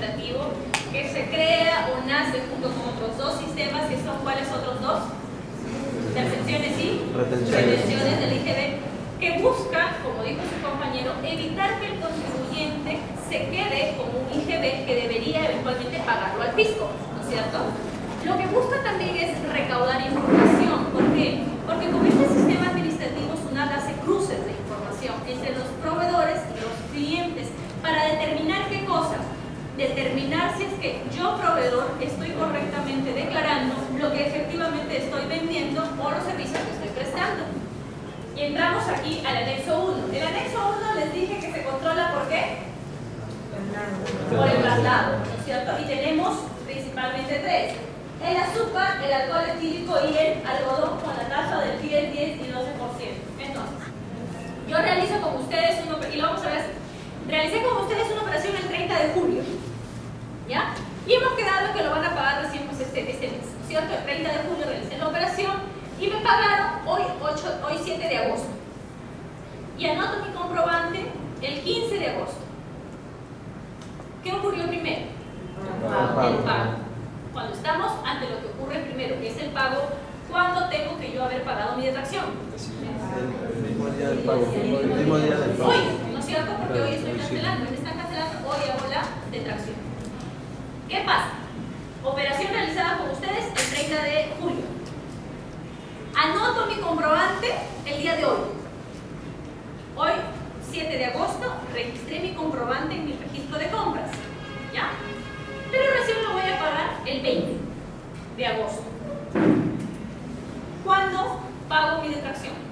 administrativo que se crea o nace junto con otros dos sistemas, que son ¿cuáles otros dos? Percepciones y retenciones del IGB, que busca, como dijo su compañero, evitar que el contribuyente se quede con un IGB que debería eventualmente pagarlo al fisco, ¿no es cierto? Lo que busca también es recaudar información. ¿Por qué? Porque con este sistema administrativo SUNAT hace cruces de información entre los proveedores y los clientes para determinar qué cosa. Determinar si es que yo, proveedor, estoy correctamente declarando lo que efectivamente estoy vendiendo o los servicios que estoy prestando. Y entramos aquí al anexo 1. El anexo 1 les dije que se controla ¿por qué? Por el traslado, ¿no es cierto? Y tenemos principalmente tres: el azúcar, el alcohol etílico y el algodón, con la tasa del 10, 10 y 12%. Entonces, yo realizo con ustedes y lo vamos a ver así. Realicé con ustedes una operación el 30 de julio, ¿ya? Y hemos quedado en que lo van a pagar recién pues, este mes, ¿no es cierto? El 30 de julio realicé la operación y me pagaron hoy 7 de agosto. Y anoto mi comprobante el 15 de agosto. ¿Qué ocurrió primero? El pago. Cuando estamos ante lo que ocurre primero, que es el pago, ¿cuándo tengo que yo haber pagado mi detracción? El mismo día del pago. El mismo día del pago. Hoy, ¿no es cierto? Porque hoy estoy cancelando. Me están cancelando, hoy hago la detracción. ¿Qué pasa? Operación realizada con ustedes el 30 de julio. Anoto mi comprobante el día de hoy. Hoy, 7 de agosto, registré mi comprobante en mi registro de compras. ¿Ya? Pero recién lo voy a pagar el 20 de agosto. ¿Cuándo pago mi detracción?